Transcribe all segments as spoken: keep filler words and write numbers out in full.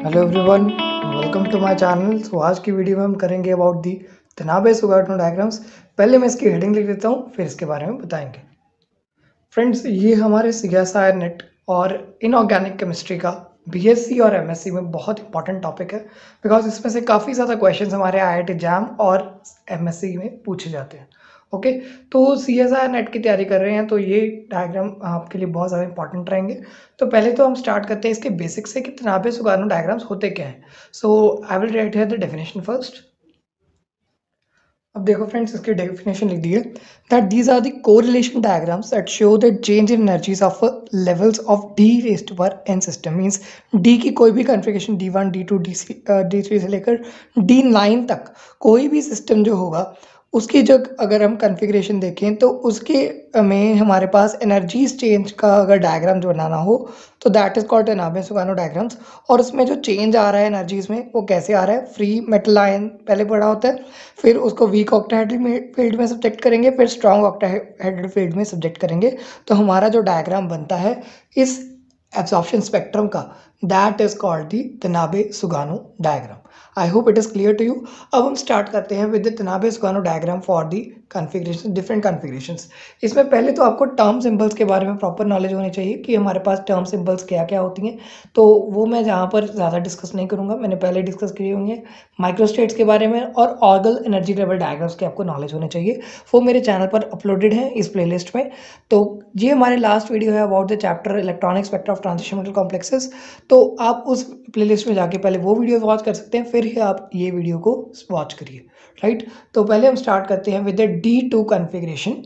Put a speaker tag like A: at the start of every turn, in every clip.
A: Hello everyone, welcome to my channel. So आज की video में हम करेंगे अबाउट दी तनाबे-सुगाटो डायग्राम्स। पहले मैं इसकी हेडिंग लिख देता हूँ, फिर इसके बारे में बताएंगे। फ्रेंड्स, ये हमारे सीएसआईआर-नेट और इनऑर्गेनिक केमिस्ट्री का बीएससी और एमएससी में बहुत इंपॉर्टेंट टॉपिक है, बिकॉज इसमें से काफ़ी ज़्यादा क्वेश्चंस हमारे आईआईटी जैम और एमएससी में पूछे जाते हैं। ओके, तो सीएसआईआर-नेट की तैयारी कर रहे हैं तो ये डायग्राम आपके लिए बहुत ज़्यादा इंपॉर्टेंट रहेंगे। तो पहले तो हम स्टार्ट करते हैं इसके बेसिक्स से कि तनाबे-सुगाटो डायग्राम्स होते क्या हैं। So I will write here the definition first. अब देखो फ्रेंड्स, इसकी डेफिनेशन लिख दी है that these are the correlation diagrams that show the change in energies of levels of D raised to power N system. Means D की कोई भी configuration D one D two D D three से लेकर D nine तक कोई भी system जो होगा उसकी जो अगर हम कॉन्फ़िगरेशन देखें तो उसके में हमारे पास एनर्जीज चेंज का अगर डायग्राम जो बनाना हो तो that is called Tanabe Sugano diagrams. और उसमें जो चेंज आ रहा है एनर्जीज में वो कैसे आ रहा है, फ्री मेटल आयन पहले पढ़ा होता है, फिर उसको वीक ऑक्टाहेड्रल फील्ड में सब्जेक्ट करेंगे, फिर स्ट्रॉन्ग ऑक्टाहेड्रल फील्ड में सब्जेक्ट करेंगे। तो हमारा जो डायग्राम बनता है इस एब्जॉर्प्शन स्पेक्ट्रम का, that is called the Tanabe Sugano diagram. I hope it is clear to you. अब हम स्टार्ट करते हैं with the Tanabe Sugano diagram for the configuration, different configurations. इसमें पहले तो आपको टर्म सिंबल्स के बारे में प्रॉपर नॉलेज होनी चाहिए कि हमारे पास टर्म सिंबल्स क्या क्या होती हैं। तो वो मैं यहाँ पर ज़्यादा डिस्कस नहीं करूँगा, मैंने पहले डिस्कस किए हुए हैं। माइक्रोस्टेट्स के बारे में और ऑर्गल एनर्जी लेवल डायग्राम्स के आपको नॉलेज होने चाहिए, वो मेरे चैनल पर अपलोडेड है इस प्लेलिस्ट में। तो ये हमारे लास्ट वीडियो है about the chapter electronic spectra of transition metal complexes. तो आप उस प्लेलिस्ट में जाके पहले वो वीडियो वॉच कर सकते हैं, फिर ही आप ये वीडियो को वॉच करिए, राइट। तो पहले हम स्टार्ट करते हैं with the D two configuration.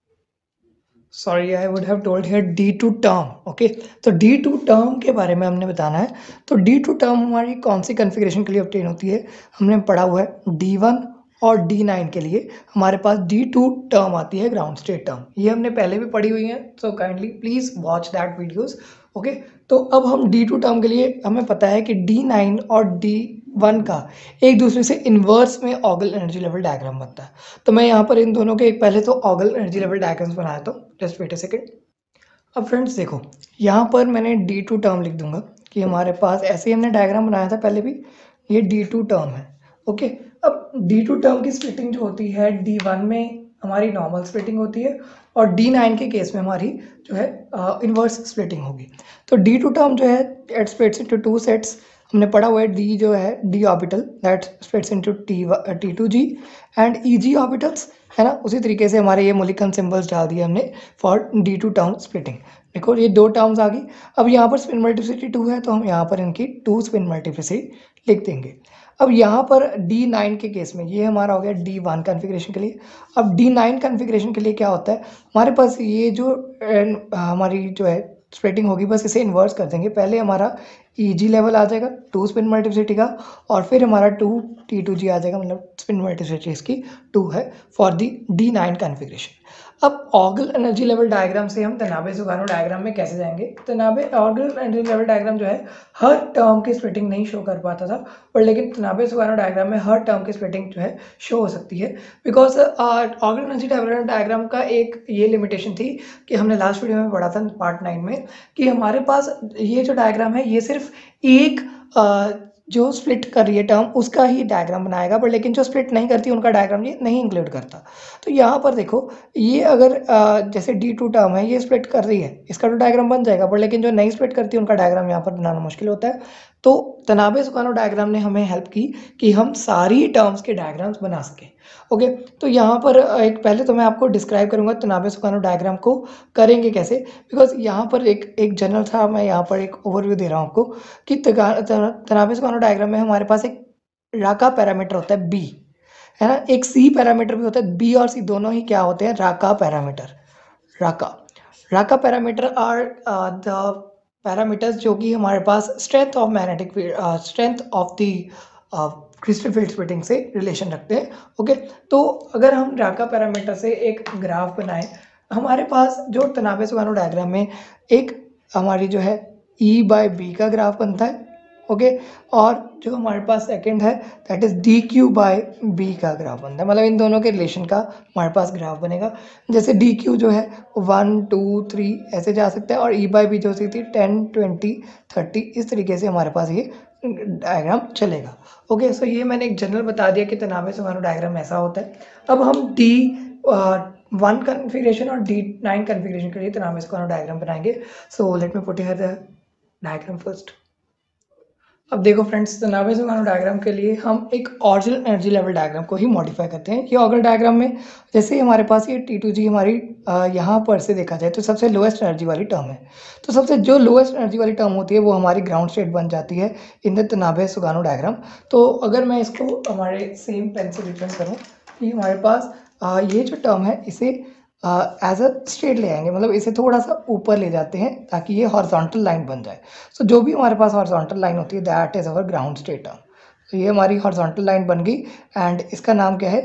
A: Sorry, I would have told here D two term. Okay, तो डी टू टर्म के बारे में हमने बताना है। तो डी टू टर्म हमारी कौन सी कॉन्फ़िगरेशन के लिए ऑब्टेन होती है, हमने पढ़ा हुआ है डी वन और डी नाइन के लिए हमारे पास डी टू टर्म आती है, ग्राउंड स्टेट टर्म। ये हमने पहले भी पढ़ी हुई है, so kindly please watch that videos. Okay, तो अब हम डी टू टर्म के लिए हमें पता है कि डी नाइन और डी वन का एक दूसरे से इन्वर्स में ऑर्गल एनर्जी लेवल डायग्राम बनता है। तो मैं यहाँ पर इन दोनों के एक पहले तो ऑर्गल एनर्जी लेवल डायग्राम्स बनाया था, जस्ट वेट अ सेकेंड। अब फ्रेंड्स देखो, यहाँ पर मैंने डी टू टर्म लिख दूंगा कि हमारे पास ऐसे ही हमने डायग्राम बनाया था पहले भी, ये डी टू टर्म है। ओके, अब डी टू टर्म की स्प्लिटिंग जो होती है डी वन में हमारी नॉर्मल स्प्लिटिंग होती है और डी नाइन के केस में हमारी जो है इन्वर्स uh, स्प्लिटिंग होगी। तो डी टू टर्म जो है it splits into two sets. हमने पढ़ा हुआ है डी जो है D orbital that splits into T T two G and E G orbitals, है ना। उसी तरीके से हमारे ये मोलिकन सिंबल्स डाल दिए हमने for D two term splitting. देखो ये दो टर्म्स आ गई। अब यहाँ पर स्पिन मल्टीप्लिसिटी टू है तो हम यहाँ पर इनकी टू स्पिन मल्टीप्लिसिटी लिख देंगे। अब यहाँ पर डी नाइन के केस में ये हमारा हो गया डी वन कॉन्फ़िगरेशन के लिए। अब डी नाइन कॉन्फ़िगरेशन के लिए क्या होता है, हमारे पास ये जो हमारी जो है स्प्लिटिंग होगी, बस इसे इन्वर्स कर देंगे। पहले हमारा ई जी लेवल आ जाएगा टू स्पिन मल्टीप्लिसिटी का, और फिर हमारा टू टी टू जी आ जाएगा, मतलब स्पिन मल्टीप्लिसिटी इसकी टू है for the D nine configuration. अब ऑर्गल एनर्जी लेवल डायग्राम से हम तनाबे-सुगाटो डायग्राम में कैसे जाएंगे। Tanabe Orgel energy level diagram जो है हर टर्म की स्प्लिटिंग नहीं शो कर पाता था, पर लेकिन तनाबे-सुगाटो डायग्राम में हर टर्म की स्प्लिटिंग जो है शो हो सकती है, because Orgel energy level diagram का एक ये लिमिटेशन थी कि हमने लास्ट वीडियो में पढ़ा था पार्ट नाइन में कि हमारे पास ये जो डायग्राम है ये सिर्फ एक uh, जो स्प्लिट कर रही है टर्म उसका ही डायग्राम बनाएगा, पर लेकिन जो स्प्लिट नहीं करती उनका डायग्राम ये नहीं इंक्लूड करता। तो यहाँ पर देखो, ये अगर जैसे डी टू टर्म है ये स्प्लिट कर रही है, इसका तो डायग्राम बन जाएगा, पर लेकिन जो नहीं स्प्लिट करती उनका डायग्राम यहाँ पर बनाना मुश्किल होता है। तो तनाबे-सुगाटो डायग्राम ने हमें हेल्प की कि हम सारी टर्म्स के डायग्राम्स बना सकें। ओके, तो यहाँ पर एक पहले तो मैं आपको डिस्क्राइब करूँगा तनाबे-सुगाटो डायग्राम को करेंगे कैसे, बिकॉज यहाँ पर एक एक जनरल था, मैं यहाँ पर एक ओवरव्यू दे रहा हूँ आपको कि तनाबे-सुगाटो डायग्राम में हमारे पास एक राका पैरामीटर होता है बी, है ना, एक सी पैरामीटर भी होता है। बी और सी दोनों ही क्या होते हैं, Racah parameter. Racah Racah parameter are the parameters जो कि हमारे पास strength of magnetic field, strength of the crystal field splitting से रिलेशन रखते हैं। ओके, तो अगर हम राका पैरामीटर से एक ग्राफ बनाएं, हमारे पास जो तनाबे-सुगाटो डायग्राम में एक हमारी जो है ई बाय बी का ग्राफ बनता है। ओके, और जो हमारे पास सेकंड है that is D Q by B का ग्राफ बनता है, मतलब इन दोनों के रिलेशन का हमारे पास ग्राफ बनेगा। जैसे डी क्यू जो है वन टू थ्री ऐसे जा सकता है, और ई बाय बी जो सी थी टेन ट्वेंटी थर्टी, इस तरीके से हमारे पास ये डायग्राम चलेगा। ओके, सो ये मैंने एक जनरल बता दिया कि तनाबे सुगानो डायग्राम ऐसा होता है। अब हम डी वन कन्फिगरेशन और डी नाइन कन्फिगरेशन के लिए तनाबे सुगानो डायग्राम बनाएंगे। So let me put here the diagram first. अब देखो फ्रेंड्स, तनाबे सुगानो डायग्राम के लिए हम एक ओरिजिनल एनर्जी लेवल डायग्राम को ही मॉडिफाई करते हैं। ये अगर डायग्राम में जैसे हमारे पास ये टी टू जी हमारी यहाँ पर से देखा जाए तो सबसे लोएस्ट एनर्जी वाली टर्म है। तो सबसे जो लोएस्ट एनर्जी वाली टर्म होती है वो हमारी ग्राउंड स्टेट बन जाती है इन द तनाबे सुगानो डायग्राम। तो अगर मैं इसको हमारे सेम पेन से रिप्रेजेंट करूँ कि हमारे पास आ, ये जो टर्म है इसे एज अ स्ट्रेट ले आएंगे, मतलब इसे थोड़ा सा ऊपर ले जाते हैं ताकि ये हॉरिजॉन्टल लाइन बन जाए। सो so, जो भी हमारे पास हॉरिजॉन्टल लाइन होती है that is our ground state term. तो ये हमारी हॉरिजॉन्टल लाइन बन गई एंड इसका नाम क्या है,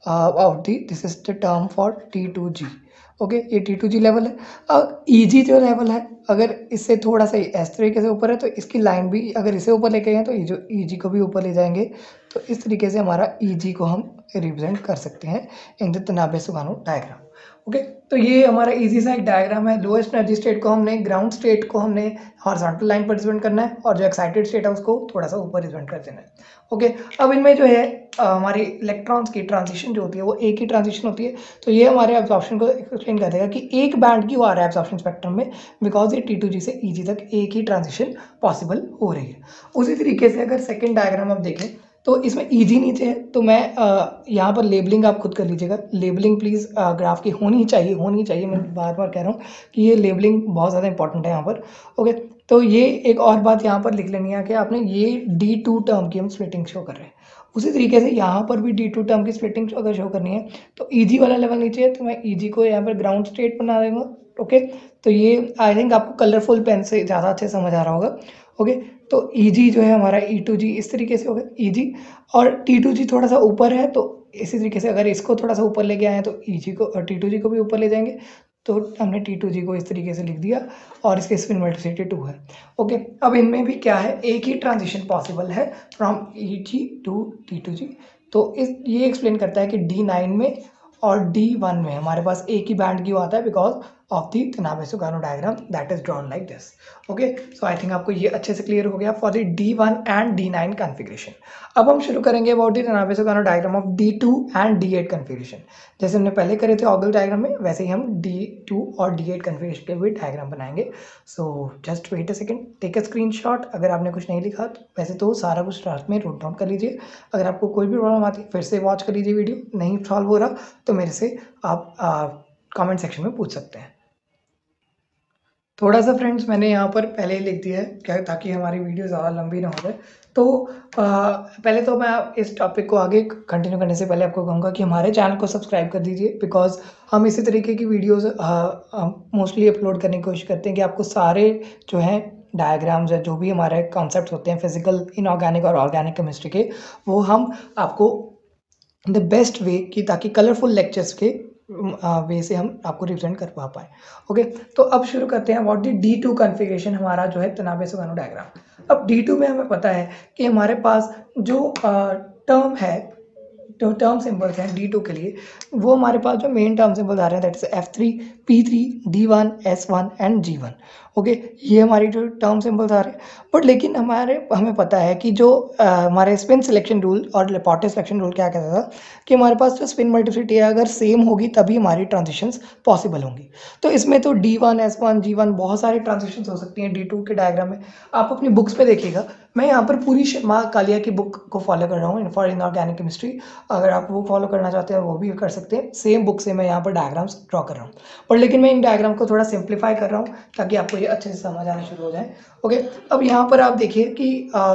A: of the this is the term for T two G. Okay, ये टी टू जी लेवल है। अब ई जी जो लेवल है अगर इससे थोड़ा सा इस तरीके से ऊपर है तो इसकी लाइन भी अगर इसे ऊपर लेके गए तो ये जो ई जी को भी ऊपर ले जाएंगे। तो इस तरीके से हमारा ई जी को हम रिप्रेजेंट कर सकते हैं in the Tanabe Sugano diagram. Okay okay, तो ये हमारा इजी सा एक डायग्राम है। लोएस्ट एनर्जी स्टेट को हमने ग्राउंड स्टेट को हमने हॉरिजॉन्टल लाइन पर रिप्रेजेंट करना है और जो एक्साइटेड स्टेट है उसको थोड़ा सा ऊपर रिप्रेजेंट कर देना है। ओके okay, अब इनमें जो है आ, हमारी इलेक्ट्रॉन्स की ट्रांजिशन जो होती है वो एक ही ट्रांजिशन होती है। तो ये हमारे एब्जॉर्प्शन को एक्सप्लेन कर देगा कि एक बैंड क्यों आ रहा है एब्जॉर्प्शन स्पेक्ट्रम में, बिकॉज ये टी टू जी से ई जी तक एक ही ट्रांजिशन पॉसिबल हो रही है। उसी तरीके से अगर सेकेंड डायग्राम आप देखें तो इसमें ईजी नीचे है तो मैं यहाँ पर लेबलिंग आप खुद कर लीजिएगा। लेबलिंग प्लीज़ ग्राफ की होनी चाहिए होनी चाहिए मैं बार बार कह रहा हूँ कि ये लेबलिंग बहुत ज़्यादा इंपॉर्टेंट है यहाँ पर। ओके, तो ये एक और बात यहाँ पर लिख लेनी है कि आपने ये डी टू टर्म की हम स्प्लिटिंग शो कर रहे हैं। उसी तरीके से यहाँ पर भी डी टू टर्म की स्प्लिटिंग अगर शो करनी है तो ईजी वाला लेवल नीचे है तो मैं ईजी को यहाँ पर ग्राउंड स्टेट बना दूँगा। ओके, तो ये आई थिंक आपको कलरफुल पेन से ज़्यादा अच्छे समझ आ रहा होगा। ओके, तो ई जी जो है हमारा ई टू जी इस तरीके से होगा ई जी, और टी टू जी थोड़ा सा ऊपर है तो इसी तरीके से अगर इसको थोड़ा सा ऊपर लेके आए हैं तो ई जी को और टी टू जी को भी ऊपर ले जाएंगे। तो हमने टी टू जी को इस तरीके से लिख दिया और इसके स्पिन वेलोसिटी टू है। ओके, अब इनमें भी क्या है, एक ही ट्रांजिशन पॉसिबल है from E G to T two G. तो इस ये एक्सप्लेन करता है कि डी नाइन में और डी वन में हमारे पास एक ही बैंड क्यों आता है, because of the Tanabe Sugano diagram that is drawn like this. Okay, so I think आपको ये अच्छे से क्लियर हो गया for the D one and D nine configuration. अब हम शुरू करेंगे about the Tanabe Sugano diagram of D two and D eight configuration. जैसे हमने पहले करे थे ऑगल डायग्राम में वैसे ही हम डी टू और डी एट कन्फिग्रेशन के भी डायग्राम बनाएंगे। So just wait a second, take a screenshot. अगर आपने कुछ नहीं लिखा तो वैसे तो सारा कुछ रात में नोट डाउन कर लीजिए। अगर आपको कोई भी प्रॉब्लम आती है फिर से वॉच कर लीजिए, वीडियो नहीं सॉल्व हो रहा तो मेरे से आप कमेंट सेक्शन में पूछ सकते हैं। थोड़ा सा फ्रेंड्स मैंने यहाँ पर पहले ही लिख दिया है क्या, ताकि हमारी वीडियो ज़्यादा लंबी ना हो जाए। तो आ, पहले तो मैं इस टॉपिक को आगे कंटिन्यू करने से पहले आपको कहूँगा कि हमारे चैनल को सब्सक्राइब कर दीजिए, बिकॉज हम इसी तरीके की वीडियोस मोस्टली अपलोड करने की कोशिश करते हैं कि आपको सारे जो हैं डायग्राम्स या जो भी हमारे कॉन्सेप्ट्स होते हैं फिजिकल, इनऑर्गेनिक और ऑर्गेनिक केमिस्ट्री के, वो हम आपको द बेस्ट वे की ताकि कलरफुल लेक्चर्स के वे से हम आपको रिप्रेजेंट कर पा पाए। ओके, तो अब शुरू करते हैं what the D two configuration हमारा जो है तनाबे सुगानो डायग्राम। अब डी टू में हमें पता है कि हमारे पास जो टर्म है, जो टर्म सिंबल्स हैं डी टू के लिए, वो हमारे पास जो मेन टर्म सिंबल्स आ रहे हैं that is F three, P three, D one, S one and G one. Okay, ये हमारी जो टर्म सिंबल्स आ रहे हैं। बट लेकिन हमारे हमें पता है कि जो आ, हमारे स्पिन सिलेक्शन रूल और लेपोर्टे सिलेक्शन रूल क्या कहता था कि हमारे पास जो स्पिन मल्टीप्लिसिटी है अगर सेम होगी तभी हमारी ट्रांजिशंस पॉसिबल होंगी। तो इसमें तो D one, S one, G one बहुत सारी ट्रांजिशंस हो सकती हैं डी टू के डायग्राम में। आप अपनी बुक्स में देखिएगा, मैं यहाँ पर पूरी शर्मा कालिया की बुक को फॉलो कर रहा हूँ फॉर इनऑर्गेनिक केमिस्ट्री। अगर आप वो फॉलो करना चाहते हैं वो भी कर सकते हैं। सेम बुक से मैं यहाँ पर डायग्राम्स ड्रॉ कर रहा हूँ, और लेकिन मैं इन डायग्राम को थोड़ा सिंप्लीफाई कर रहा हूँ ताकि आपको ये अच्छे से समझ आना शुरू हो जाए। ओके, अब यहाँ पर आप देखिए कि आ,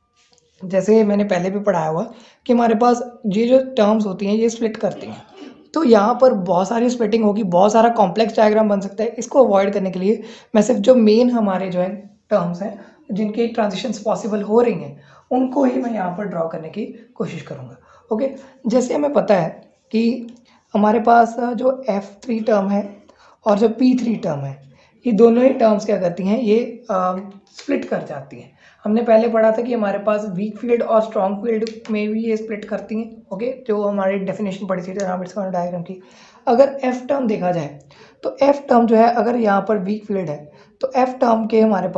A: जैसे मैंने पहले भी पढ़ाया हुआ कि हमारे पास ये जो टर्म्स होती हैं ये स्प्लिट करती हैं। तो यहाँ पर बहुत सारी स्प्लिटिंग होगी, बहुत सारा कॉम्प्लेक्स डायग्राम बन सकता है। इसको अवॉइड करने के लिए मैं सिर्फ जो मेन हमारे जो है टर्म्स हैं जिनकी ट्रांजिशंस पॉसिबल हो रही हैं उनको ही मैं यहाँ पर ड्रॉ करने की कोशिश करूँगा। ओके, जैसे हमें पता है कि हमारे पास जो एफ थ्री टर्म है और जो पी थ्री टर्म है, ये दोनों ही टर्म्स क्या करती हैं, ये स्प्लिट कर जाती हैं। हमने पहले पढ़ा था कि हमारे पास वीक फील्ड और स्ट्रॉन्ग फील्ड में भी ये स्प्लिट करती हैं। ओके, जो हमारी डेफिनेशन पढ़ी थी डायग्राम की। अगर एफ टर्म देखा जाए तो एफ टर्म जो है अगर यहाँ पर वीक फील्ड है तो एफ टर्म के हमारे पास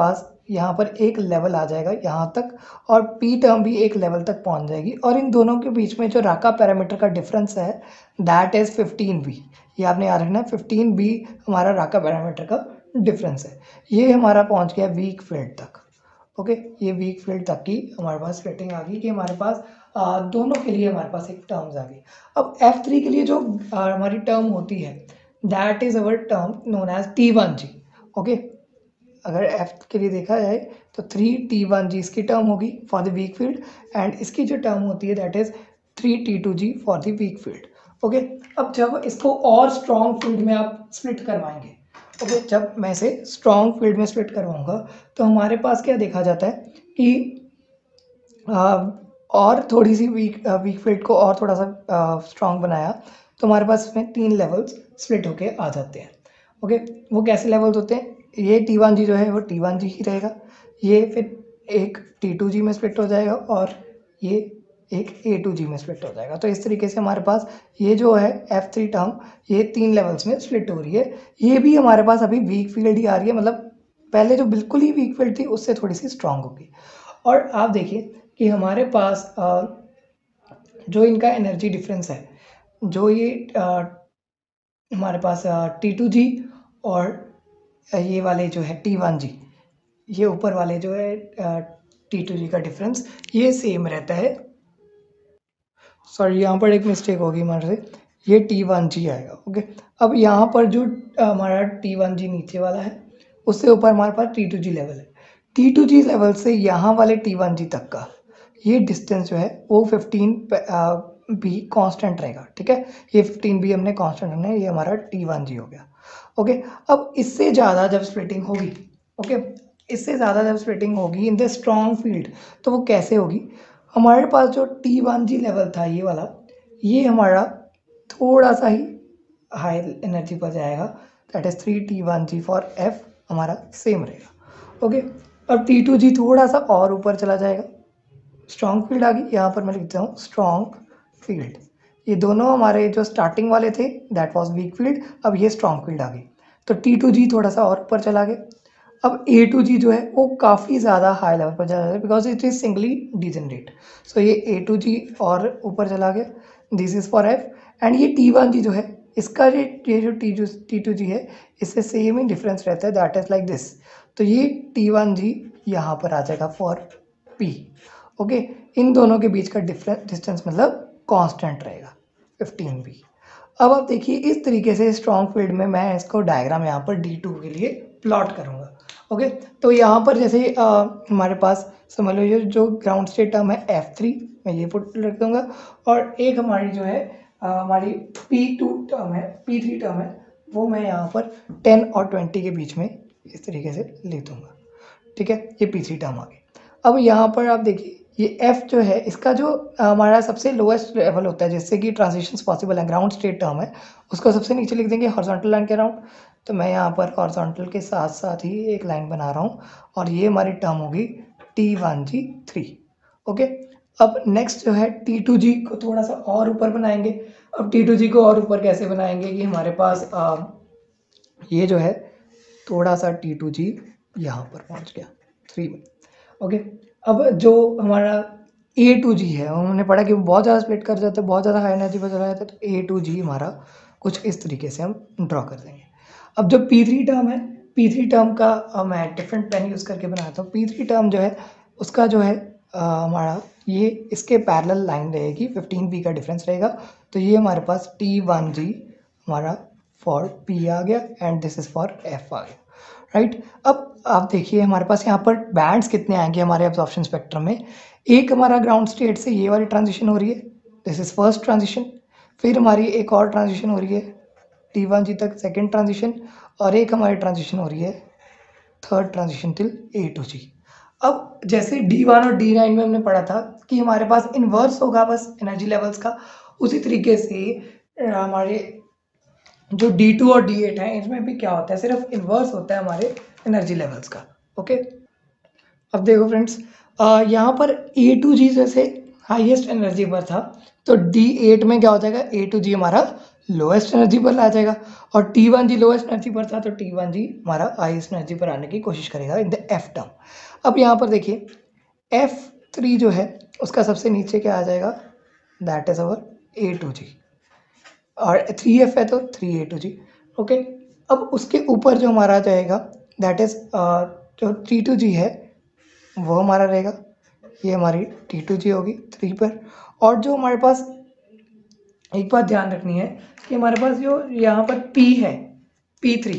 A: यहाँ पर एक लेवल आ जाएगा यहाँ तक, और पी टर्म भी एक लेवल तक पहुँच जाएगी, और इन दोनों के बीच में जो राका पैरामीटर का डिफरेंस है दैट इज़ फिफ्टीन बी। ये आपने याद रखना है, फिफ्टीन बी हमारा राका पैरामीटर का डिफरेंस है। ये हमारा पहुँच गया वीक फील्ड तक। ओके, ये वीक फील्ड तक की हमारे पास स्प्लिटिंग आ गई कि हमारे पास आ, दोनों के लिए हमारे पास एक टर्म्स आ गई। अब एफ थ्री के लिए जो आ, हमारी टर्म होती है that is our term known as T one G. Okay, अगर एफ के लिए देखा जाए तो थ्री टी वन जी इसकी टर्म होगी for the weak field, and इसकी जो टर्म होती है that is three T two G for the weak field. Okay, अब जब इसको और स्ट्रॉन्ग फील्ड में आप स्प्लिट करवाएंगे, ओके okay, जब मैं इसे स्ट्रॉन्ग फील्ड में स्प्लिट करवाऊंगा तो हमारे पास क्या देखा जाता है कि आ, और थोड़ी सी वीक वीक फील्ड को और थोड़ा सा स्ट्रॉन्ग बनाया तो हमारे पास इसमें तीन लेवल्स स्प्लिट होके आ जाते हैं। ओके okay, वो कैसे लेवल्स होते हैं? ये टी वन जी जो है वो टी वन जी ही रहेगा, ये फिर एक टी टू जी में स्प्लिट हो जाएगा, और ये एक ए टू जी में स्प्लिट हो जाएगा। तो इस तरीके से हमारे पास ये जो है एफ थ्री टर्म ये तीन लेवल्स में स्प्लिट हो रही है। ये भी हमारे पास अभी वीक फील्ड ही आ रही है, मतलब पहले जो बिल्कुल ही वीक फील्ड थी उससे थोड़ी सी स्ट्रांग होगी। और आप देखिए कि हमारे पास जो इनका एनर्जी डिफरेंस है, जो ये हमारे पास टी टू जी और ये वाले जो है टी वन जी, ये ऊपर वाले जो है टी टू जी का डिफरेंस ये सेम रहता है। सॉरी, यहाँ पर एक मिस्टेक होगी हमारे से, ये टी वन जी आएगा। ओके, अब यहाँ पर जो हमारा टी वन जी नीचे वाला है उससे ऊपर हमारे पास टी टू जी लेवल है। टी टू जी लेवल से यहाँ वाले टी वन जी तक का ये डिस्टेंस जो है वो फिफ्टीन बी कांस्टेंट रहेगा। ठीक है, ये फिफ्टीन बी हमने कांस्टेंट रखना है, ये हमारा टी वन जी हो गया। ओके, अब इससे ज़्यादा जब स्प्लिटिंग होगी, ओके इससे ज़्यादा जब स्प्लिटिंग होगी इन द स्ट्रॉन्ग फील्ड, तो वो कैसे होगी? हमारे पास जो टी वन जी लेवल था ये वाला, ये हमारा थोड़ा सा ही हाई एनर्जी पर जाएगा, that is three T one G for F हमारा सेम रहेगा। ओके, अब टी टू जी थोड़ा सा और ऊपर चला जाएगा, स्ट्रॉन्ग फील्ड आ गई, यहाँ पर मैं लिखता हूँ स्ट्रॉन्ग फील्ड। ये दोनों हमारे जो स्टार्टिंग वाले थे दैट वाज वीक फील्ड, अब ये स्ट्रॉन्ग फील्ड आ गई, तो टी टू जी थोड़ा सा और ऊपर चला गया। अब ए टू जी जो है वो काफ़ी ज़्यादा हाई लेवल पर चला गया because it is singly degenerate, so ये ए टू जी और ऊपर चला गया, this is for F. And ये टी वन जी जो है इसका ये ये जो टी जो टी टू जी है इससे सेम ही डिफरेंस रहता है, दैट इज़ लाइक दिस। तो ये टी वन जी यहाँ पर आ जाएगा फॉर पी। ओके, इन दोनों के बीच का डिफरेंस डिस्टेंस मतलब कांस्टेंट रहेगा फिफ्टीन बी। अब आप देखिए इस तरीके से स्ट्रॉन्ग फील्ड में मैं इसको डायग्राम यहाँ पर डी टू के लिए प्लॉट करूँगा। ओके, तो यहाँ पर जैसे आ, हमारे पास समझ लो ये जो ग्राउंड स्टेट टर्म है एफ थ्री, मैं ये पुट रख दूँगा, और एक हमारी जो है आ, हमारी पी टू टर्म है, पी थ्री टर्म है, वो मैं यहाँ पर टेन और ट्वेंटी के बीच में इस तरीके से लिख दूँगा। ठीक है, ये पी थ्री टर्म आ गई। अब यहाँ पर आप देखिए ये एफ जो है इसका जो हमारा सबसे लोएस्ट लेवल होता है जिससे कि ट्रांजिशंस पॉसिबल है, ग्राउंड स्टेट टर्म है, उसको सबसे नीचे लिख देंगे हॉरिजॉन्टल लाइन के अराउंड। तो मैं यहाँ पर हॉरिजॉन्टल के साथ साथ ही एक लाइन बना रहा हूँ, और ये हमारी टर्म होगी T one G three. Okay, अब नेक्स्ट जो है टी टू जी को थोड़ा सा और ऊपर बनाएंगे। अब टी टू जी को और ऊपर कैसे बनाएंगे कि हमारे पास आ, ये जो है थोड़ा सा टी टू जी यहाँ पर पहुँच गया थ्री में। ओके, अब जो हमारा ए टू जी है उन्होंने पढ़ा कि वो बहुत ज़्यादा स्प्लिट कर जाते हैं, बहुत ज़्यादा हाई एनर्जी पर चला जाता है, तो ए टू जी हमारा कुछ इस तरीके से हम ड्रॉ कर देंगे। अब जो पी थ्री टर्म है, पी थ्री टर्म का आ, मैं डिफरेंट पेन यूज़ करके बनाता हूँ। पी थ्री टर्म जो है उसका जो है आ, हमारा ये इसके पैरेलल लाइन रहेगी, फिफ्टीन पी का डिफरेंस रहेगा, तो ये हमारे पास टी वन जी हमारा फॉर पी आ गया and this is for F आ गया। राइट, अब आप देखिए हमारे पास यहाँ पर बैंड्स कितने आएंगे हमारे एब्जॉर्प्शन स्पेक्ट्रम में। एक हमारा ग्राउंड स्टेट से ये वाली ट्रांजिशन हो रही है, दिस इज़ फर्स्ट ट्रांजिशन, फिर हमारी एक और ट्रांजिशन हो रही है टी वन जी तक, सेकेंड ट्रांजिशन, और एक हमारी ट्रांजिशन हो रही है third transition till A two G. अब जैसे डी वन और डी नाइन में हमने पढ़ा था कि हमारे पास इन्वर्स होगा बस एनर्जी लेवल्स का, उसी तरीके से हमारे जो डी टू और डी एट है इसमें भी क्या होता है, सिर्फ इन्वर्स होता है हमारे एनर्जी लेवल्स का। ओके, अब देखो फ्रेंड्स यहाँ पर ए टू जी जैसे हाईएस्ट एनर्जी पर था, तो डी एट में क्या हो जाएगा, ए टू जी हमारा लोएस्ट एनर्जी पर आ जाएगा, और T one G lowest energy पर था तो टी वन जी हमारा हाईएस्ट एनर्जी पर आने की कोशिश करेगा इन द एफ टर्म। अब यहाँ पर देखिए एफ थ्री जो है उसका सबसे नीचे क्या आ जाएगा, that is our A two G, और थ्री एफ है तो three A two G. Okay, अब उसके ऊपर जो हमारा जाएगा दैट इज जो टी टू जी है वो हमारा रहेगा, ये हमारी टी टू जी होगी थ्री पर। और जो हमारे पास एक बात ध्यान रखनी है कि हमारे पास जो यहाँ पर P है, P three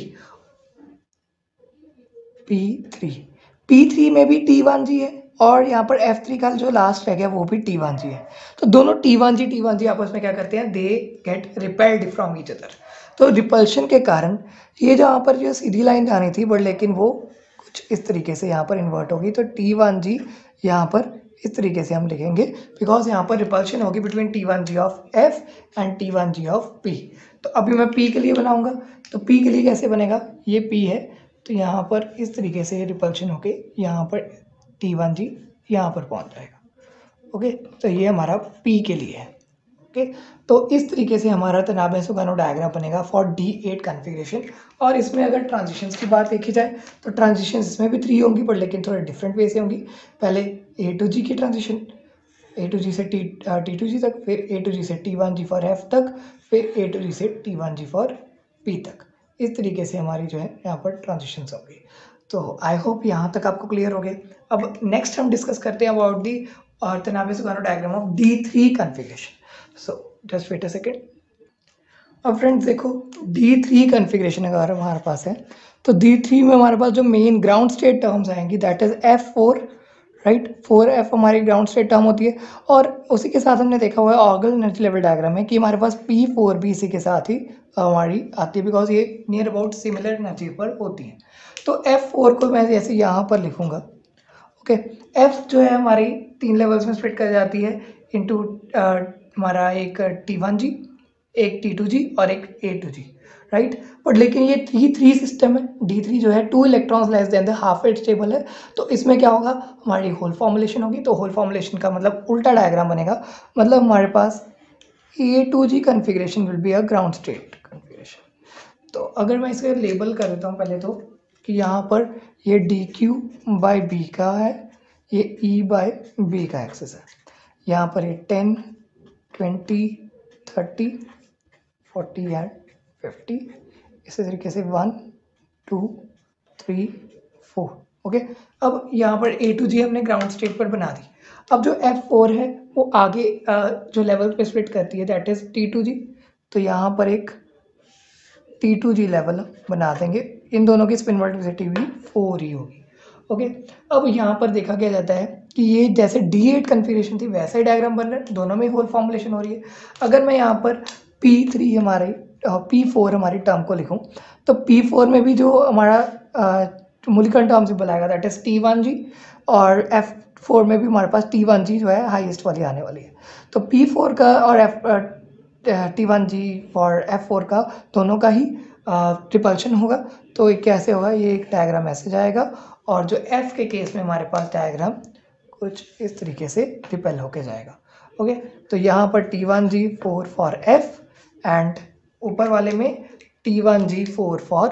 A: P three P three में भी टी वन जी है, और यहाँ पर एफ थ्री का जो लास्ट रह गया वो भी टी वन जी है। तो दोनों T one G T one G आपस में क्या करते हैं, they get repelled from each other. तो रिपल्शन के कारण ये जहाँ पर जो सीधी लाइन जानी थी बट लेकिन वो कुछ इस तरीके से यहाँ पर इन्वर्ट होगी, तो टी वन जी यहाँ पर इस तरीके से हम लिखेंगे बिकॉज यहाँ पर रिपल्शन होगी between T one G of F and T one G of P. तो अभी मैं पी के लिए बनाऊंगा, तो पी के लिए कैसे बनेगा, ये पी है तो यहाँ पर इस तरीके से रिपल्शन होके यहाँ पर टी वन जी यहाँ पर पहुँच जाएगा। ओके, तो ये हमारा पी के लिए है। ओके, तो इस तरीके से हमारा तनाब-ए-सुगानो डायग्राम बनेगा फॉर डी एट कॉन्फ़िगरेशन। और इसमें अगर ट्रांजिशंस की बात देखी जाए तो ट्रांजिशंस इसमें भी थ्री होंगी बट लेकिन थोड़े डिफरेंट वे से होंगी। पहले ए टू जी की ट्रांजिशन, ए टू जी से टी टी टू जी तक, फिर ए टू जी से T one G for F तक, फिर ए टू जी से T one G for P तक। इस तरीके से हमारी जो है यहाँ पर ट्रांजिशंस होंगी। तो आई होप यहाँ तक आपको क्लियर हो गए। अब नेक्स्ट हम डिस्कस करते हैं अबाउट दी और Tanabe Sugano diagram of D three configuration. So just wait a second. अब फ्रेंड्स देखो डी थ्री कॉन्फ़िगरेशन अगर हमारे पास है तो डी थ्री में हमारे पास जो मेन ग्राउंड स्टेट टर्म्स आएंगी that is F four, right. Four F हमारी ग्राउंड स्टेट टर्म होती है, और उसी के साथ हमने देखा हुआ है ऑर्गल एनर्जी लेवल डायग्राम में कि हमारे पास पी फोर भी इसी के साथ ही हमारी आती है बिकॉज ये नियर अबाउट सिमिलर एनर्जी पर होती है। तो एफ फोर को मैं जैसे यहाँ पर लिखूंगा, ओके। एफ जो है हमारी तीन लेवल्स में स्प्लिट कर जाती है इनटू हमारा एक टी वन जी, एक टी टू जी और एक A two G, right. But लेकिन ये डी थ्री सिस्टम है, डी थ्री जो है two electrons less than the half at stable है, तो इसमें क्या होगा, हमारी होल फॉर्मुलेशन होगी। तो होल फॉर्मुलेशन का मतलब उल्टा डायग्राम बनेगा, मतलब हमारे पास A two G configuration will be a ground state configuration. तो अगर मैं इसे लेबल कर देता हूँ पहले तो कि यहाँ पर ये डी क्यू बाई बी का है, ये ई बाई बी का एक्सेस है, यहाँ पर ये ten twenty thirty forty and fifty, इसी तरीके से one two three four. Okay, अब यहाँ पर ए टू जी हमने ग्राउंड स्टेट पर बना दी। अब जो एफ फोर है वो आगे जो लेवल पे स्प्लिट करती है that is T two G, तो यहाँ पर एक टी टू जी लेवल बना देंगे। इन दोनों की स्पिन वेलोसिटी भी फोर ही होगी। ओके, अब यहाँ पर देखा क्या जाता है कि ये जैसे डी एट कन्फिग्रेशन थी वैसा ही डायग्राम बन रहा है, दोनों में होल फॉर्मुलेशन हो रही है। अगर मैं यहाँ पर पी थ्री हमारे पी फोर हमारी टर्म को लिखूँ तो पी फोर में भी जो हमारा मूलिकन टर्म सिंबल आएगा that is T one G, और एफ फोर में भी हमारे पास टी वन जी जो है हाईएस्ट वाली आने वाली है। तो पी फोर का और F T one G for F four का दोनों का ही रिपल्शन होगा। तो ये कैसे होगा, ये एक डायग्राम ऐसे जाएगा, और जो एफ के केस में हमारे पास डायग्राम कुछ इस तरीके से रिपेल होके जाएगा। ओके, तो यहाँ पर T one G four for F and ऊपर वाले में T one G four for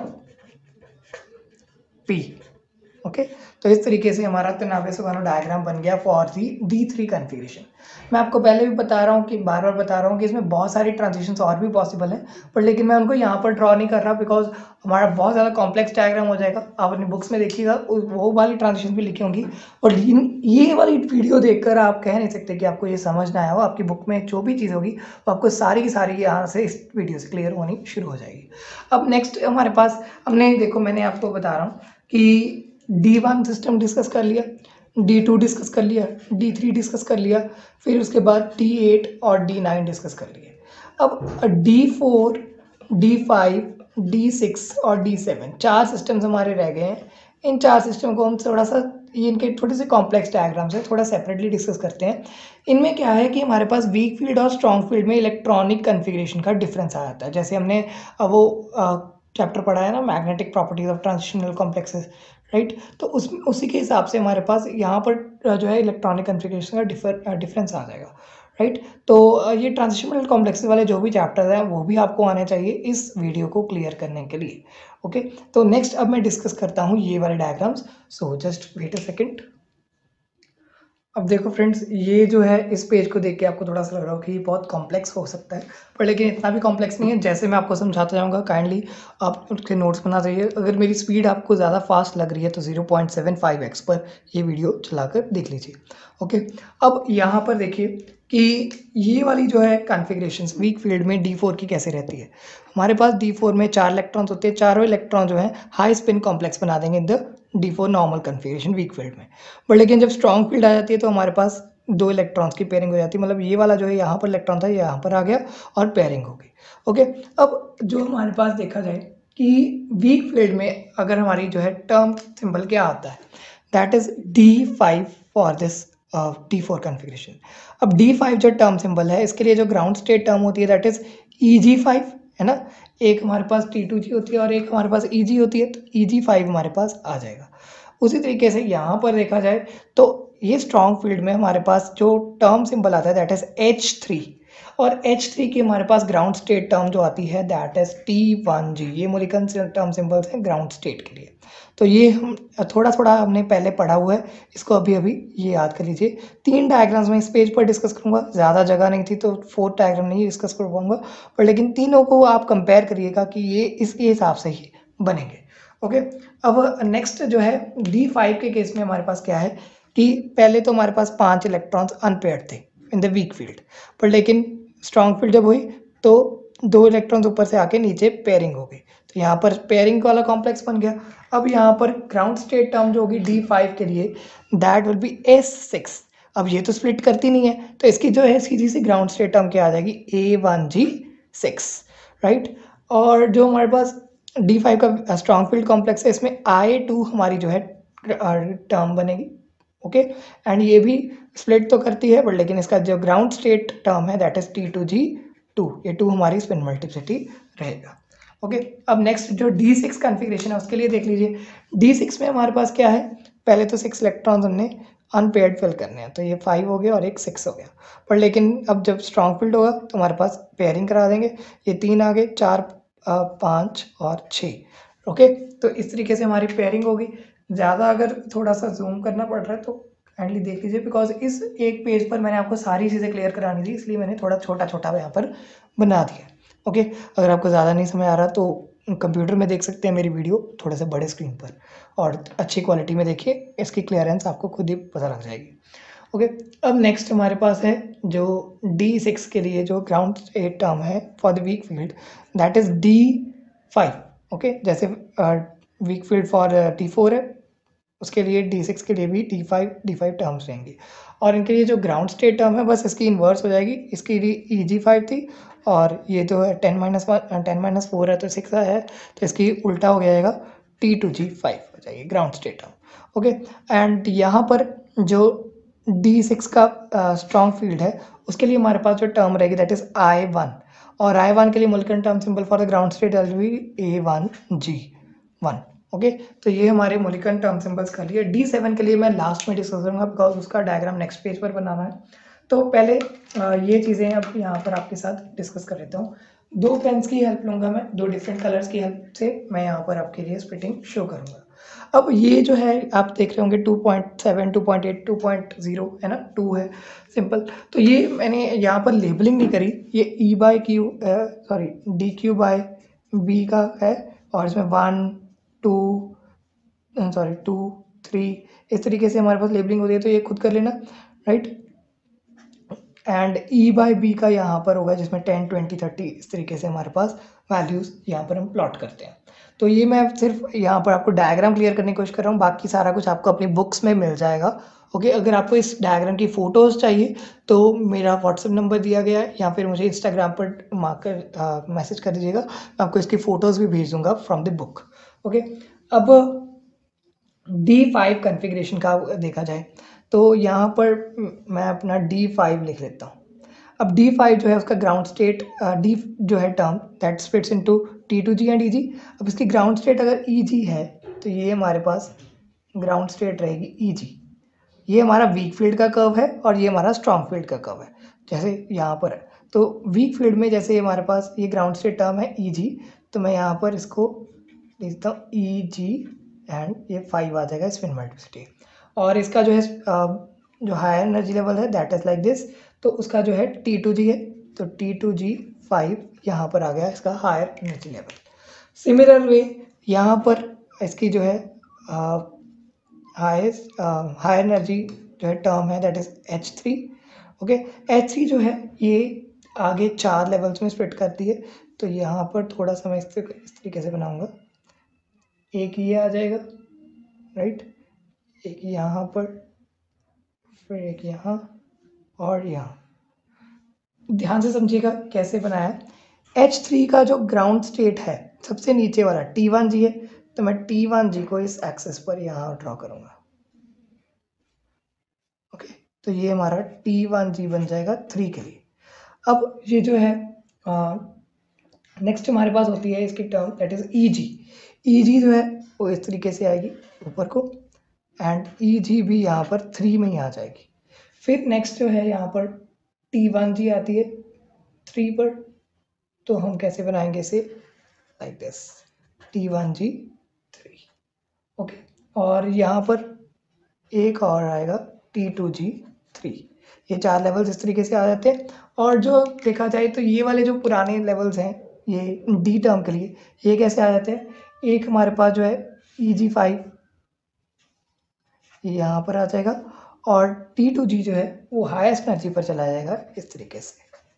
A: P. Okay, तो इस तरीके से हमारा तनाब-ए-सुगानो डायग्राम बन गया for the D three configuration. मैं आपको पहले भी बता रहा हूँ कि बार बार बता रहा हूँ कि इसमें बहुत सारी ट्रांजिशंस और भी पॉसिबल हैं, पर लेकिन मैं उनको यहाँ पर ड्रॉ नहीं कर रहा बिकॉज हमारा बहुत ज़्यादा कॉम्प्लेक्स डायग्राम हो जाएगा। आप अपनी बुक्स में देखिएगा वो वाली ट्रांजिशन भी लिखी होंगी, और ये वाली वीडियो देखकर आप कह नहीं सकते कि आपको ये समझ ना आया हो। आपकी बुक में जो भी चीज़ होगी वो आपको सारी की सारी यहाँ से इस वीडियो से क्लियर होनी शुरू हो जाएगी। अब नेक्स्ट हमारे पास हमने देखो, मैंने आपको बता रहा हूँ कि डी वन सिस्टम डिस्कस कर लिया, डी टू डिस्कस कर लिया, डी थ्री डिस्कस कर लिया, फिर उसके बाद डी एट और डी नाइन डिस्कस कर लिए। अब D four, D five, D six और डी सेवन चार सिस्टम्स हमारे रह गए हैं। इन चार सिस्टम को हम थोड़ा सा, ये इनके थोड़े से कॉम्प्लेक्स डायग्राम्स हैं, थोड़ा सेपरेटली डिस्कस करते हैं। इनमें क्या है कि हमारे पास वीक फील्ड और स्ट्रॉन्ग फील्ड में इलेक्ट्रॉनिक कन्फिग्रेशन का डिफरेंस आ जाता है। जैसे हमने वो चैप्टर पढ़ा है ना, magnetic properties of transitional complexes, right. तो उस उसी के हिसाब से हमारे पास यहाँ पर जो है इलेक्ट्रॉनिक कन्फिग्रेशन का डिफर डिफरेंस आ जाएगा, राइट। तो ये ट्रांजिशनल कॉम्प्लेक्सेस वाले जो भी चैप्टर्स हैं वो भी आपको आने चाहिए इस वीडियो को क्लियर करने के लिए। ओके, तो नेक्स्ट अब मैं डिस्कस करता हूँ ये वाले diagrams. So just wait a second. अब देखो फ्रेंड्स, ये जो है इस पेज को देख के आपको थोड़ा सा लग रहा हो कि ये बहुत कॉम्प्लेक्स हो सकता है, पर लेकिन इतना भी कॉम्प्लेक्स नहीं है। जैसे मैं आपको समझाता जाऊँगा, काइंडली आप उसके नोट्स बना चाहिए। अगर मेरी स्पीड आपको ज़्यादा फास्ट लग रही है तो zero point seven five X पर ये वीडियो चलाकर देख लीजिए। ओके, अब यहाँ पर देखिए कि ये वाली जो है कॉन्फ़िगरेशंस वीक फील्ड में डी फोर की कैसे रहती है। हमारे पास डी फोर में चार इलेक्ट्रॉन्स होते हैं, चारों इलेक्ट्रॉन जो है हाई स्पिन कॉम्प्लेक्स बना देंगे in the D four normal configuration weak field में। बट लेकिन जब स्ट्रॉन्ग फील्ड आ जाती है तो हमारे पास दो इलेक्ट्रॉन्स की पेयरिंग हो जाती है। मतलब ये वाला जो है यहाँ पर इलेक्ट्रॉन था, ये यहाँ पर आ गया और पेयरिंग हो गई। ओके, अब जो हमारे पास देखा जाए कि वीक फील्ड में अगर हमारी जो है टर्म सिंबल क्या आता है, that is D five for this D four configuration. अब डी फाइव जो टर्म सिंबल है, इसके लिए जो ग्राउंड स्टेट टर्म होती है that is E G five, है ना। एक हमारे पास टी टू जी होती है और एक हमारे पास ई जी होती है, तो ई जी फाइव हमारे पास आ जाएगा। उसी तरीके से यहाँ पर देखा जाए तो ये स्ट्रॉन्ग फील्ड में हमारे पास जो टर्म सिंबल आता है दैट इज एच थ्री, और एच थ्री की हमारे पास ग्राउंड स्टेट टर्म जो आती है that is T one G. ये मोलिकन टर्म सिंबल्स हैं ग्राउंड स्टेट के लिए। तो ये हम थोड़ा थोड़ा हमने पहले पढ़ा हुआ है, इसको अभी अभी ये याद कर लीजिए। तीन डायग्राम्स में इस पेज पर डिस्कस करूंगा, ज़्यादा जगह नहीं थी तो फोर्थ डायग्राम नहीं डिस्कस कर पाऊंगा, पर लेकिन तीनों को आप कंपेयर करिएगा कि ये इसके हिसाब से ही बनेंगे। ओके, अब नेक्स्ट जो है डी फाइव के केस में हमारे पास क्या है कि पहले तो हमारे पास पांच इलेक्ट्रॉन्स अनपेयर्ड थे इन द वीक फील्ड, पर लेकिन स्ट्रॉन्ग फील्ड जब हुई तो दो इलेक्ट्रॉन्स ऊपर से आके नीचे पेयरिंग हो गई, तो यहाँ पर पेयरिंग वाला कॉम्प्लेक्स बन गया। अब यहाँ पर ग्राउंड स्टेट टर्म जो होगी डी फाइव के लिए that will be S six. अब ये तो स्प्लिट करती नहीं है, तो इसकी जो है सीधी सी ग्राउंड स्टेट टर्म क्या आ जाएगी, A one G six, right. और जो हमारे पास डी फाइव का स्ट्रॉन्ग फील्ड कॉम्प्लेक्स है, इसमें आई टू हमारी जो है टर्म बनेगी। ओके, एंड ये भी स्प्लिट तो करती है, बट लेकिन इसका जो ग्राउंड स्टेट टर्म है that is T two G two, ये टू हमारी स्पिन मल्टीप्लिसिटी रहेगा। ओके, अब नेक्स्ट जो डी सिक्स कॉन्फ़िगरेशन है उसके लिए देख लीजिए। डी सिक्स में हमारे पास क्या है, पहले तो सिक्स इलेक्ट्रॉन्स हमने अनपेयर्ड फिल करने हैं, तो ये फाइव हो गया और एक सिक्स हो गया। पर लेकिन अब जब स्ट्रॉन्ग फील्ड होगा तो हमारे पास पेयरिंग करा देंगे, ये तीन आ गए, चार पाँच और छः। ओके, तो इस तरीके से हमारी पेयरिंग होगी। ज़्यादा अगर थोड़ा सा जूम करना पड़ रहा है तो काइंडली देख लीजिए, बिकॉज इस एक पेज पर मैंने आपको सारी चीज़ें क्लियर करानी थी, इसलिए मैंने थोड़ा छोटा छोटा यहाँ पर बना दिया। ओके, अगर आपको ज़्यादा नहीं समझ आ रहा तो कंप्यूटर में देख सकते हैं मेरी वीडियो थोड़ा सा बड़े स्क्रीन पर, और अच्छी क्वालिटी में देखिए, इसकी क्लियरेंस आपको खुद ही पता लग जाएगी। ओके, अब नेक्स्ट हमारे पास है जो डी सिक्स के लिए जो ग्राउंड स्टेट टर्म है for the weak field that is D five. Okay, जैसे weak field for T four है, उसके लिए डी सिक्स के लिए भी D five D five terms रहेंगी, और इनके लिए जो ग्राउंड स्टेट टर्म है बस इसकी इन्वर्स हो जाएगी। इसकी लिए ई जी फाइव थी और ये तो है ten minus one ten minus four है तो सिक्स है, तो इसकी उल्टा हो जाएगा, टी टू जी फाइव हो जाएगी ground state term. Okay, and यहाँ पर जो डी सिक्स का स्ट्रॉन्ग फील्ड है उसके लिए हमारे पास जो टर्म रहेगी दैट इज आई वन, और आई वन के लिए molecular term symbol for the ground state will be A one G one. Okay, तो ये हमारे मोलिकुलर टर्म सिंबल्स कर लिए। डी सेवन के लिए मैं लास्ट में डिस्कस करूँगा बिकॉज उसका डायग्राम नेक्स्ट पेज पर बनाना है। तो पहले आ, ये चीज़ें अब यहाँ पर आपके साथ डिस्कस कर लेता हूँ। दो पेन्स की हेल्प लूँगा मैं, दो डिफरेंट कलर्स की हेल्प से मैं यहाँ पर आपके लिए स्प्लिटिंग शो करूँगा। अब ये जो है आप देख रहे होंगे two point seven, two point eight, two point zero है ना, टू है सिंपल। तो ये मैंने यहाँ पर लेबलिंग नहीं करी, ये E by Q sorry D Q by B का है, और इसमें one two sorry two three इस तरीके से हमारे पास लेबलिंग होती है, तो ये खुद कर लेना, right. And E by B का यहाँ पर होगा जिसमें टेन ट्वेंटी थर्टी इस तरीके से हमारे पास वैल्यूज़ यहाँ पर हम प्लॉट करते हैं। तो ये मैं सिर्फ यहाँ पर आपको डायग्राम क्लियर करने की कोशिश कर रहा हूँ, बाकी सारा कुछ आपको अपनी बुक्स में मिल जाएगा। ओके, अगर आपको इस डायग्राम की फ़ोटोज़ चाहिए तो मेरा व्हाट्सएप नंबर दिया गया है, या फिर मुझे इंस्टाग्राम पर मार्कर मैसेज कर दीजिएगा, मैं आपको इसकी फ़ोटोज़ भी भेज दूँगा फ्रॉम द बुक। ओके, अब डी फाइव कॉन्फ़िगरेशन का देखा जाए तो यहाँ पर मैं अपना डी फाइव लिख लेता हूँ। अब डी फाइव जो है उसका ग्राउंड स्टेट डी जो है term that splits into T two G and E G. अब इसकी ग्राउंड स्टेट अगर ई जी है तो ये हमारे पास ग्राउंड स्टेट रहेगी ई जी। ये हमारा वीक फील्ड का कर्व है और ये हमारा स्ट्रॉन्ग फील्ड का कर्व है। जैसे यहाँ पर है। तो वीक फील्ड में जैसे हमारे पास ये ग्राउंड स्टेट टर्म है ई जी, तो मैं यहाँ पर इसको लिखता हूँ ई जी एंड ये फाइव आ जाएगा स्पिन मल्टिप्लिसिटी। और इसका जो है जो हायर एनर्जी लेवल है दैट इज लाइक दिस, तो उसका जो है टी टू जी है, तो टी टू जी फाइव यहाँ पर आ गया इसका higher energy level. Similar way यहाँ पर इसकी जो है हाईएस्ट हायर एनर्जी जो है टर्म है that is H three. Okay, H three जो है ये आगे चार लेवल्स में स्प्लिट करती है, तो यहाँ पर थोड़ा सा मैं इस इस तरीके से बनाऊंगा, एक ये आ जाएगा राइट, एक यहाँ पर, फिर एक यहाँ और यहाँ। ध्यान से समझिएगा कैसे बनाया है। एच थ्री का जो ग्राउंड स्टेट है सबसे नीचे वाला टी वन जी है, तो मैं टी वन जी को इस एक्सेस पर यहाँ ड्रॉ करूँगा। ओके, तो ये हमारा टी वन जी बन जाएगा थ्री के लिए। अब ये जो है नेक्स्ट हमारे पास होती है इसकी term that is E G. E G जो है वो इस तरीके से आएगी ऊपर को, एंड ई जी भी यहाँ पर थ्री में ही आ जाएगी। फिर नेक्स्ट जो है यहाँ पर टी वन जी आती है थ्री पर, तो हम कैसे बनाएंगे इसे like this T one G three. Okay, और यहाँ पर एक और आएगा टी टू जी थ्री। ये चार लेवल्स इस तरीके से आ जाते हैं। और जो देखा जाए तो ये वाले जो पुराने लेवल्स हैं ये डी टर्म के लिए ये कैसे आ जाते हैं, एक हमारे पास जो है ई जी फाइव ये यहाँ पर आ जाएगा, और टी टू जी जो है वो हाईएस्ट एनर्जी पर चला जाएगा इस तरीके से।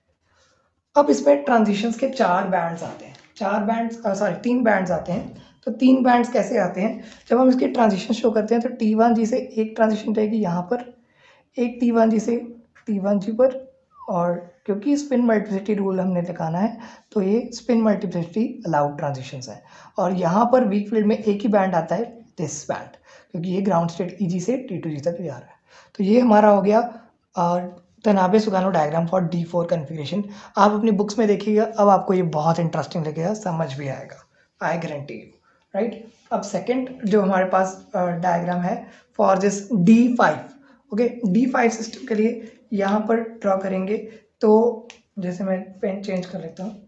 A: अब इसमें ट्रांजिशंस के चार बैंड्स आते हैं, चार बैंड्स सॉरी तीन बैंड्स आते हैं। तो तीन बैंड्स कैसे आते हैं, जब हम इसके ट्रांजिशन शो करते हैं तो टी वन जी से एक ट्रांजिशन रहेगी यहाँ पर, एक टी वन जी से टी वन जी पर, और क्योंकि स्पिन मल्टिप्लिसिटी रूल हमने लगाना है तो ये स्पिन मल्टिप्लिसिटी अलाउड ट्रांजिशंस है। और यहाँ पर वीक फील्ड में एक ही बैंड आता है दिस बैंड, क्योंकि ये ग्राउंड स्टेट ई जी से टी टू जी तक जा रहा है। तो ये हमारा हो गया Tanabe Sugano diagram for D four configuration. आप अपनी बुक्स में देखिएगा, अब आपको ये बहुत इंटरेस्टिंग लगेगा, समझ भी आएगा, आई गारंटी यू राइट। अब सेकंड जो हमारे पास डायग्राम है for this D five. Okay, D five system के लिए यहाँ पर ड्रॉ करेंगे, तो जैसे मैं पेन चेंज कर लेता हूँ।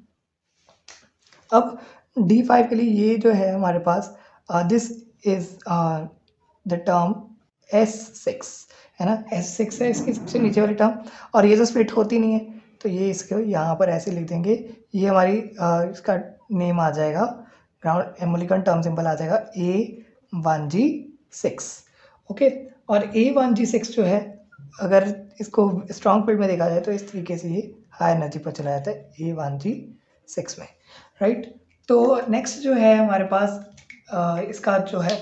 A: अब डी फाइव के लिए ये जो है हमारे पास this is the term S six है ना, एस सिक्स है इसकी सबसे नीचे वाली टर्म, और ये तो स्प्लिट होती नहीं है, तो ये इसको यहाँ पर ऐसे लिख देंगे, ये हमारी आ, इसका नेम आ जाएगा, ग्राउंड एमोलिकन टर्म सिंबल आ जाएगा A one G six. Okay, और ए वन जी सिक्स जो है अगर इसको स्ट्रॉन्ग फील्ड में देखा जाए तो इस तरीके से ये हाई एनर्जी पर चला जाता है ए वन जी सिक्स में राइट। तो नेक्स्ट जो है हमारे पास आ, इसका जो है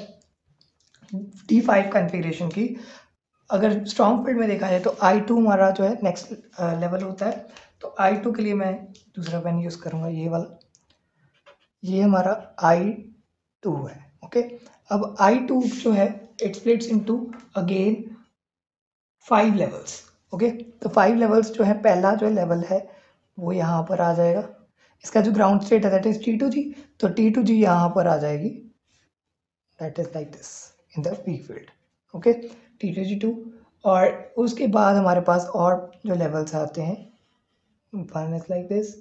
A: डी फाइव कन्फिग्रेशन की अगर स्ट्रॉन्ग फील्ड में देखा जाए तो आई टू हमारा जो है नेक्स्ट लेवल होता है। तो आई टू के लिए मैं दूसरा पेन यूज़ करूँगा, ये वाला, ये हमारा आई टू है। ओके, अब आई टू जो है it splits into again five levels. Okay, तो फाइव लेवल्स जो है पहला जो लेवल है वो यहाँ पर आ जाएगा, इसका जो ग्राउंड स्टेट है that is T two G, तो टी टू जी यहाँ पर आ जाएगी, that is like this in the weak field. Okay, T two G two, और उसके बाद हमारे पास और जो लेवल्स आते हैं one is like this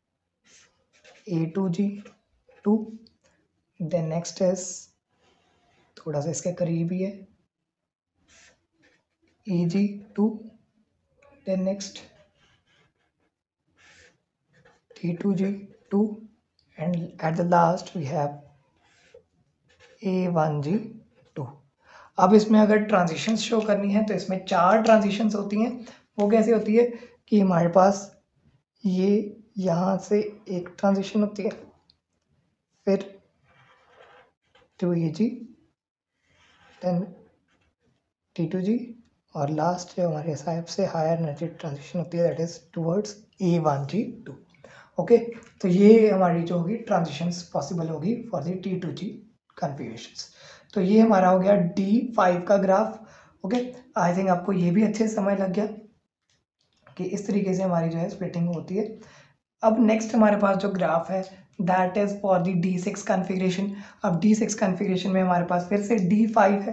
A: A two G two, then next is थोड़ा सा इसके करीब ही है A G two, then next T two G two, and at the last we have A one G two. अब इसमें अगर ट्रांजिशंस शो करनी है तो इसमें चार ट्रांजिशंस होती हैं। वो कैसे होती है कि हमारे पास ये यहाँ से एक ट्रांजिशन होती है, फिर two A G, then T two G, और लास्ट जो हमारे हिसाब से हायर एनर्जी ट्रांजिशन होती है that is towards A one G two. Okay, तो ये हमारी जो होगी ट्रांजिशंस पॉसिबल होगी for the T two G configurations. तो ये हमारा हो गया डी फाइव का ग्राफ। ओके, आई थिंक आपको ये भी अच्छे से समझ लग गया कि इस तरीके से हमारी जो है स्प्लिटिंग होती है। अब नेक्स्ट हमारे पास जो ग्राफ है that is for the D six configuration. अब डी सिक्स कन्फिग्रेशन में हमारे पास फिर से डी फाइव है,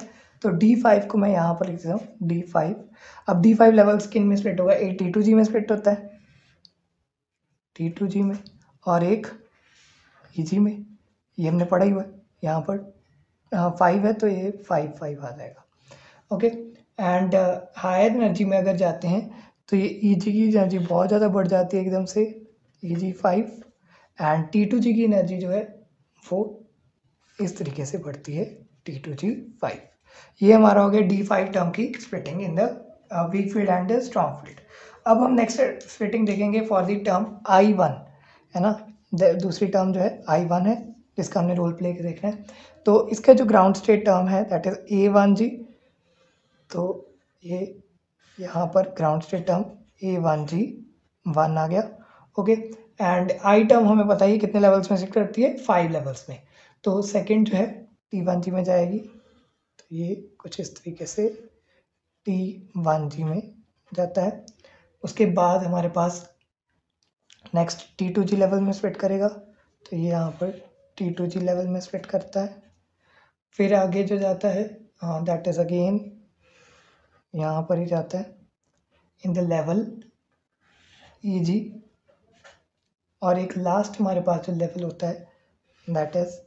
A: तो डी फाइव को मैं यहाँ पर लिख देता हूँ डी फाइव। अब डी फाइव लेवल्स किन में स्प्लिट होगा, एक टी टू जी में स्प्लिट होता है, टी टू जी में, और एक ई जी में, ये हमने पढ़ा ही हुआ है। यहाँ पर फाइव है तो ये फाइव फाइव आ जाएगा। ओके, एंड हायर एनर्जी में अगर जाते हैं तो ये ई जी की एनर्जी बहुत ज़्यादा बढ़ जाती है एकदम से, E G five, and T two G की एनर्जी जो है वो इस तरीके से बढ़ती है, टी टू जी फाइव। ये हमारा हो गया डी फाइव टर्म की splitting in the weak field and strong field. अब हम नेक्स्ट स्प्लिटिंग देखेंगे for the term I one, है ना, दूसरी टर्म जो है आई वन है, जिसका हमने रोल प्ले देखना है। तो इसका जो ग्राउंड स्टेट टर्म है दैट इज ए वन जी, तो ये यहाँ पर ground state term A one G one आ गया। ओके, एंड आई टर्म हमें पता ही कितने लेवल्स में शिफ्ट करती है, फाइव लेवल्स में। तो सेकंड जो है टी वन जी में जाएगी, तो ये कुछ इस तरीके से टी वन जी में जाता है। उसके बाद हमारे पास next T two G level में स्प्लिट करेगा, तो ये यहाँ पर टी टू जी लेवल में स्प्लिट करता है। फिर आगे जो जाता है दैट इज अगेन यहाँ पर ही जाता है इन द लेवल ई जी, और एक लास्ट हमारे पास जो लेवल होता है that is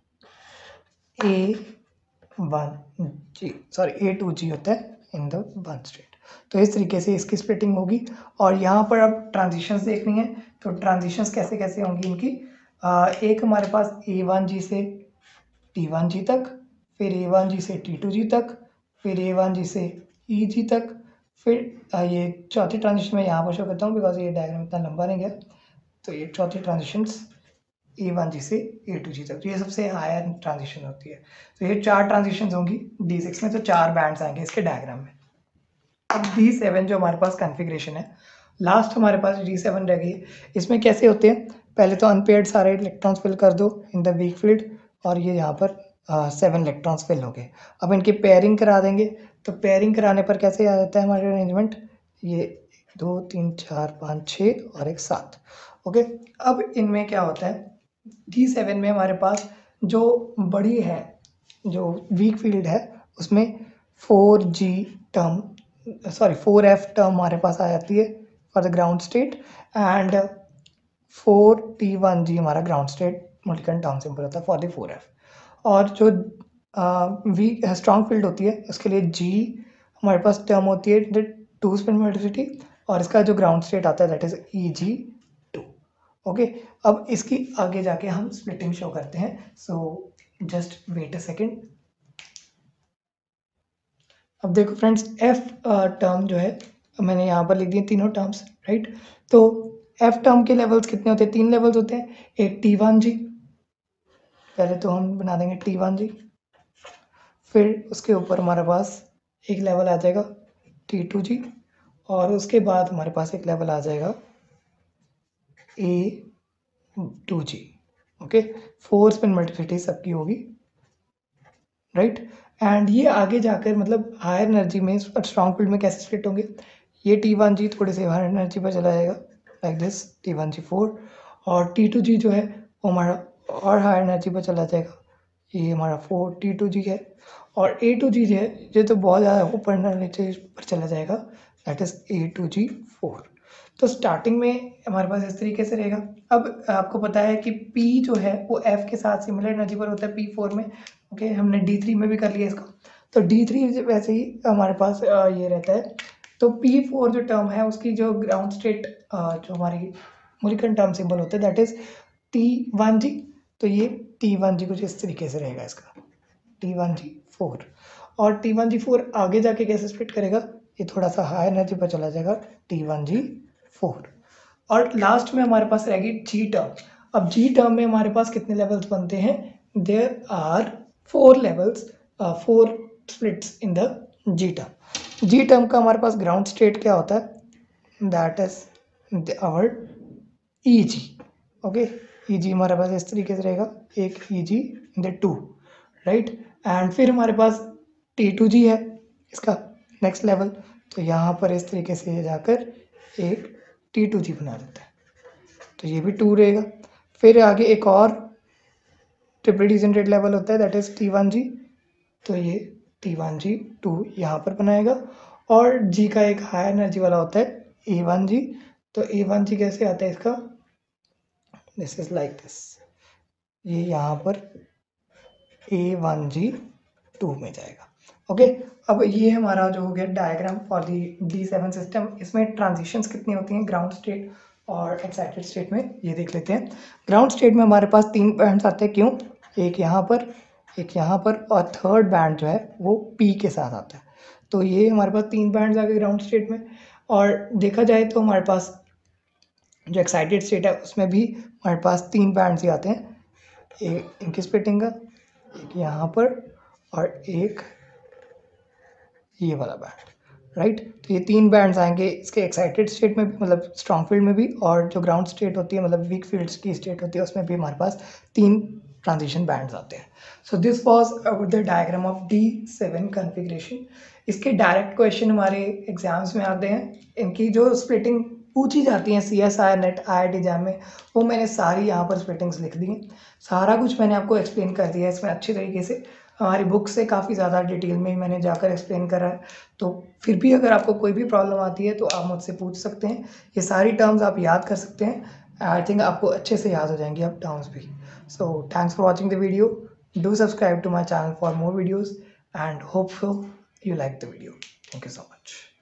A: a one G, sorry A two G होता है इन द वन स्टेट। तो इस तरीके से इसकी स्प्लिटिंग होगी। और यहाँ पर अब ट्रांजिशंस देखनी है, तो ट्रांजिशंस कैसे कैसे होंगी इनकी, आ, एक हमारे पास ए वन जी से टी वन जी तक, फिर ए वन जी से टी टू जी तक, फिर ए वन जी से ई जी तक, फिर आ, ये चौथी ट्रांजिशन मैं यहाँ पर शो करता हूँ बिकॉज ये डायग्राम इतना लंबा नहीं गया। तो ये चौथी ट्रांजिशंस ए वन जी से ए टू जी तक, तो ये सबसे हायर ट्रांजिशन होती है। तो ये चार ट्रांजिशन होंगी डी सिक्स में, तो चार बैंड्स आएंगे इसके डायग्राम में। अब डी सेवन जो हमारे पास कॉन्फ़िगरेशन है, लास्ट हमारे पास डी सेवन रह गई है। इसमें कैसे होते हैं, पहले तो अनपेयर्ड सारे इलेक्ट्रॉन्स फिल कर दो इन द वीक फील्ड, और ये यहाँ पर सेवन इलेक्ट्रॉन्स फिल हो गए। अब इनकी पेयरिंग करा देंगे, तो पेयरिंग कराने पर कैसे आ जाता है हमारे अरेंजमेंट, ये दो तीन चार पाँच छः और एक सात। ओके, अब इनमें क्या होता है, डी सेवन में हमारे पास जो बड़ी है जो वीक फील्ड है उसमें four G term, sorry four F term हमारे पास आ जाती है for the ground state, and four T one G हमारा ground state Mulliken term symbol होता है फॉर द फोर एफ। और जो वीक स्ट्रॉन्ग फील्ड होती है उसके लिए जी हमारे पास टर्म होती है द टू स्पिन मोटिविटी, और इसका जो ग्राउंड स्टेट आता है that is E G two. Okay, अब इसकी आगे जाके हम स्प्लिटिंग शो करते हैं, so just wait a second. अब देखो फ्रेंड्स, एफ टर्म जो है मैंने यहाँ पर लिख दिए तीनों टर्म्स, राइट। तो एफ टर्म के लेवल्स कितने होते हैं, तीन लेवल्स होते हैं, एक टी वन जी, पहले तो हम बना देंगे टी वन जी, फिर उसके ऊपर हमारे पास एक लेवल आ जाएगा टी टू जी, और उसके बाद हमारे पास एक लेवल आ जाएगा A two G. Okay, four spin multiplicity सबकी होगी, राइट। एंड ये आगे जाकर मतलब हायर एनर्जी में स्ट्रॉन्ग फील्ड में कैसे स्प्लिट होंगे, ये टी वन जी थोड़े से हायर एनर्जी पर चला जाएगा like this T one G four, और टी टू जी जो है वो हमारा और हायर एनर्जी पर चला जाएगा, ये हमारा फोर टी टू जी है, और ए टू जी जो है ये तो बहुत ज़्यादा ऊपर नीचे पर चला जाएगा that is A two G four. तो स्टार्टिंग में हमारे पास इस तरीके से रहेगा। अब आपको पता है कि P जो है वो F के साथ सिमिलर एनर्जी पर होता है पी फोर में। ओके, हमने डी थ्री में भी कर लिया इसका, तो डी थ्री वैसे ही हमारे पास ये रहता है। तो पी फोर जो टर्म है उसकी जो ग्राउंड स्टेट जो हमारी मोलिकुलर टर्म सिंबल होता है दैट इज टी वन जी, तो ये टी वन जी कुछ इस तरीके से रहेगा इसका टी वन जी फोर, और टी वन जी फोर आगे जाके कैसे स्प्लिट करेगा, ये थोड़ा सा हाई एनर्जी पर चला जाएगा टी वन जी फोर, और लास्ट में हमारे पास रहेगी जी टर्म। अब जी टर्म में हमारे पास कितने लेवल्स बनते हैं, there are four levels, four splits in the G term. G term का हमारे पास ग्राउंड स्टेट क्या होता है, that is our E G. Okay, E G हमारे पास इस तरीके से रहेगा, एक E G in the two, right. And फिर हमारे पास टी टू जी है इसका नेक्स्ट लेवल, तो यहाँ पर इस तरीके से जाकर एक टी टू जी बना देता है, तो ये भी टू रहेगा। फिर आगे एक और ट्रिपल डिजेनरेट लेवल होता है दैट इज टी वन जी, तो ये टी वन जी टू यहाँ पर बनाएगा, और जी का एक हाई एनर्जी वाला होता है ए वन जी। तो ए वन जी कैसे आता है इसका, दिस इज लाइक दिस, ये यहाँ पर ए वन जी टू में जाएगा। ओके, अब ये हमारा जो हो गया diagram for the D seven system. इसमें ट्रांजिशंस कितनी होती हैं ग्राउंड स्टेट और एक्साइटेड स्टेट में, ये देख लेते हैं। ग्राउंड स्टेट में हमारे पास तीन बैंड्स आते हैं, क्यों, एक यहाँ पर, एक यहाँ पर, और थर्ड बैंड जो है वो पी के साथ आता है। तो ये हमारे पास तीन बैंड्स आ गए ग्राउंड स्टेट में। और देखा जाए तो हमारे पास जो एक्साइटेड स्टेट है उसमें भी हमारे पास तीन बैंड्स ही आते हैं, एक इनकी स्प्लिटिंग का, एक यहाँ पर, और एक ये वाला बैंड, राइट। तो ये तीन बैंड्स आएंगे इसके एक्साइटेड स्टेट में भी, मतलब स्ट्रॉन्ग फील्ड में भी, और जो ग्राउंड स्टेट होती है मतलब वीक फील्ड की स्टेट होती है उसमें भी हमारे पास तीन ट्रांजिशन बैंड्स आते हैं। So this was the diagram of D seven configuration. इसके डायरेक्ट क्वेश्चन हमारे एग्जाम्स में आते हैं। इनकी जो स्प्लिटिंग पूछी जाती हैं C S I NET I I T exam में, वो मैंने सारी यहाँ पर स्प्लिटिंग्स लिख दी हैं। सारा कुछ मैंने आपको एक्सप्लेन कर दिया है इसमें अच्छी तरीके से, हमारी बुक से काफ़ी ज़्यादा डिटेल में मैंने जाकर एक्सप्लेन करा है। तो फिर भी अगर आपको कोई भी प्रॉब्लम आती है तो आप मुझसे पूछ सकते हैं। ये सारी टर्म्स आप याद कर सकते हैं, आई थिंक आपको अच्छे से याद हो जाएंगी अब टर्म्स भी। So thanks for watching the video, do subscribe to my channel for more videos, and hope you like the video. Thank you so much.